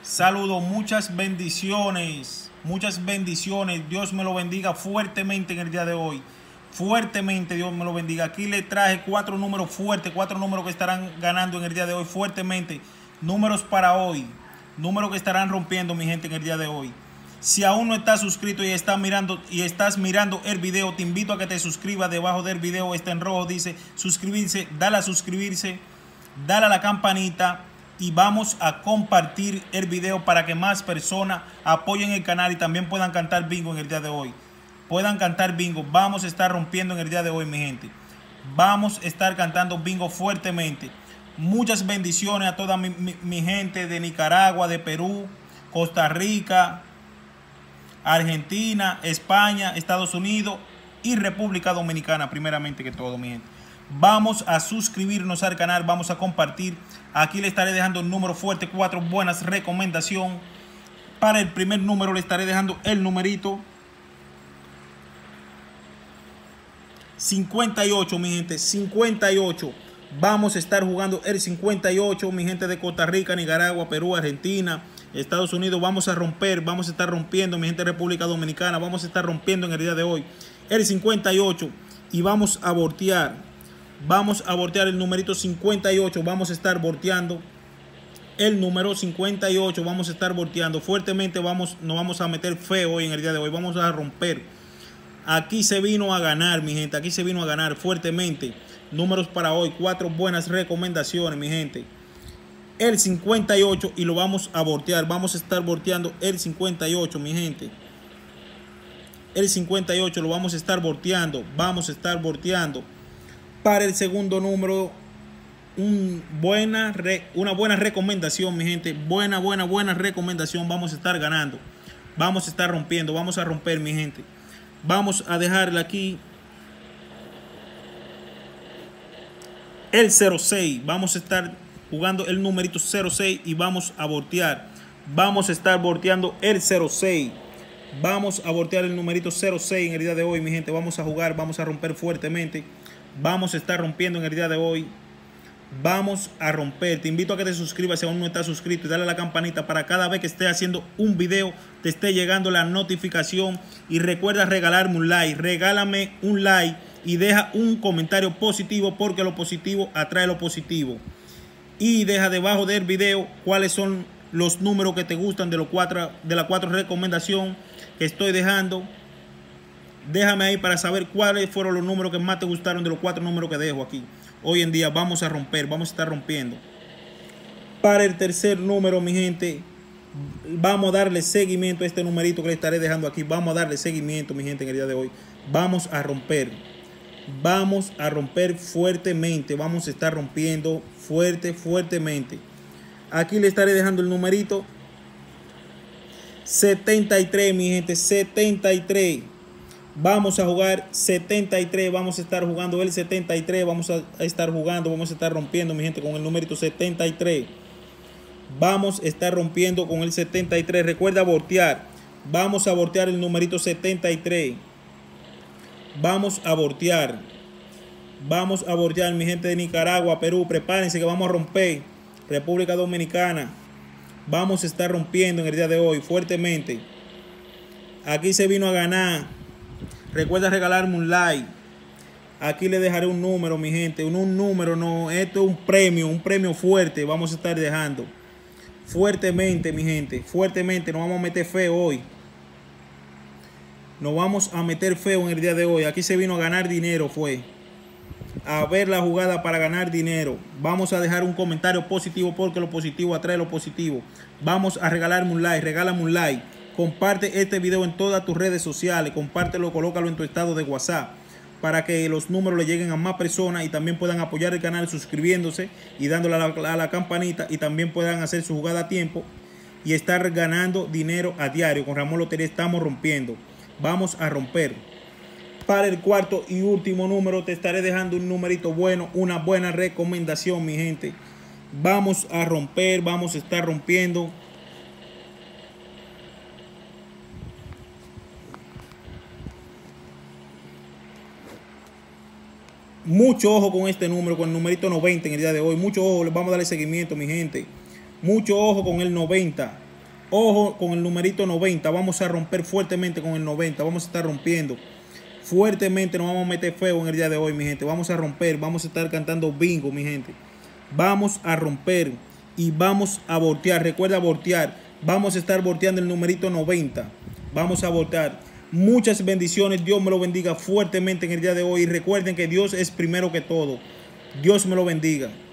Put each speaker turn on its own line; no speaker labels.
Saludos, muchas bendiciones. Dios me lo bendiga fuertemente en el día de hoy. Fuertemente, Dios me lo bendiga. Aquí le traje 4 números fuertes, 4 números que estarán ganando en el día de hoy fuertemente. Números para hoy, números que estarán rompiendo, mi gente, en el día de hoy. Si aún no estás suscrito y estás mirando el video, te invito a que te suscribas. Debajo del video está en rojo, dice suscribirse. Dale a suscribirse, dale a la campanita y vamos a compartir el video para que más personas apoyen el canal y también puedan cantar bingo en el día de hoy. Puedan cantar bingo. Vamos a estar rompiendo en el día de hoy, mi gente. Vamos a estar cantando bingo fuertemente. Muchas bendiciones a toda mi gente de Nicaragua, de Perú, Costa Rica, Argentina, España, Estados Unidos y República Dominicana, primeramente que todo, mi gente. Vamos a suscribirnos al canal, vamos a compartir. Aquí le estaré dejando el número fuerte, 4 buenas recomendaciones. Para el primer número le estaré dejando el numerito 58, mi gente, 58. Vamos a estar jugando el 58, mi gente de Costa Rica, Nicaragua, Perú, Argentina, Estados Unidos. Vamos a romper, vamos a estar rompiendo, mi gente de República Dominicana. Vamos a estar rompiendo en el día de hoy el 58 y vamos a voltear. Vamos a voltear el numerito 58. Vamos a estar volteando el número 58. Vamos a estar volteando fuertemente. Nos vamos a meter feo hoy en el día de hoy. Vamos a romper. Aquí se vino a ganar, mi gente. Aquí se vino a ganar fuertemente. Números para hoy. 4 buenas recomendaciones, mi gente. El 58 y lo vamos a voltear. Vamos a estar volteando el 58, mi gente. El 58 lo vamos a estar volteando. Vamos a estar volteando. Para el segundo número, una buena recomendación, mi gente. Buena recomendación. Vamos a estar ganando. Vamos a estar rompiendo. Vamos a romper, mi gente. Vamos a dejarle aquí el 06. Vamos a estar jugando el numerito 06 y vamos a voltear. Vamos a estar volteando el 06. Vamos a voltear el numerito 06 en el día de hoy, mi gente. Vamos a jugar, vamos a romper fuertemente. Vamos a estar rompiendo en el día de hoy. Vamos a romper. Te invito a que te suscribas si aún no estás suscrito y dale a la campanita para cada vez que esté haciendo un video te esté llegando la notificación. Y recuerda regalarme un like. Regálame un like y deja un comentario positivo porque lo positivo atrae lo positivo. Y deja debajo del video cuáles son los números que te gustan de las 4 recomendaciones que estoy dejando. Déjame ahí para saber cuáles fueron los números que más te gustaron de los 4 números que dejo aquí. Hoy en día vamos a romper, vamos a estar rompiendo. Para el tercer número, mi gente, vamos a darle seguimiento a este numerito que le estaré dejando aquí. Vamos a darle seguimiento, mi gente, en el día de hoy. Vamos a romper. Vamos a romper fuertemente. Vamos a estar rompiendo fuertemente. Aquí le estaré dejando el numerito 73, mi gente, 73. Vamos a jugar 73, vamos a estar jugando el 73, vamos a estar jugando, vamos a estar rompiendo, mi gente, con el numerito 73. Vamos a estar rompiendo con el 73. Recuerda voltear. Vamos a voltear el numerito 73. Vamos a voltear. Vamos a voltear, mi gente de Nicaragua, Perú. Prepárense que vamos a romper. República Dominicana. Vamos a estar rompiendo en el día de hoy fuertemente. Aquí se vino a ganar. Recuerda regalarme un like. Aquí le dejaré un número, mi gente. Un número, no. Esto es un premio fuerte. Vamos a estar dejando. Fuertemente, mi gente. Fuertemente. Nos vamos a meter feo hoy. Nos vamos a meter feo en el día de hoy. Aquí se vino a ganar dinero, fue. A ver la jugada para ganar dinero. Vamos a dejar un comentario positivo porque lo positivo atrae lo positivo. Vamos a regalarme un like. Regálame un like. Comparte este video en todas tus redes sociales. Compártelo, colócalo en tu estado de WhatsApp para que los números le lleguen a más personas y también puedan apoyar el canal suscribiéndose y dándole a la campanita y también puedan hacer su jugada a tiempo y estar ganando dinero a diario. Con Ramón Lotería estamos rompiendo. Vamos a romper. Para el cuarto y último número te estaré dejando un numerito bueno, una buena recomendación, mi gente. Vamos a romper, vamos a estar rompiendo. Mucho ojo con este número, con el numerito 90 en el día de hoy. Mucho ojo, les vamos a darle seguimiento, mi gente. Mucho ojo con el 90. Ojo con el numerito 90. Vamos a romper fuertemente con el 90. Vamos a estar rompiendo fuertemente. Nos vamos a meter feo en el día de hoy, mi gente. Vamos a romper. Vamos a estar cantando bingo, mi gente. Vamos a romper y vamos a voltear. Recuerda voltear. Vamos a estar volteando el numerito 90. Vamos a voltear. Muchas bendiciones. Dios me lo bendiga fuertemente en el día de hoy. Y recuerden que Dios es primero que todo. Dios me lo bendiga.